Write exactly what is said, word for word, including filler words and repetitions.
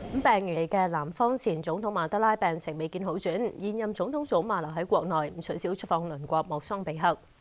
咁病愈嘅南方前總統曼德拉病情未見好轉，現任總統祖馬留喺國內，唔取消出訪鄰國莫桑比克。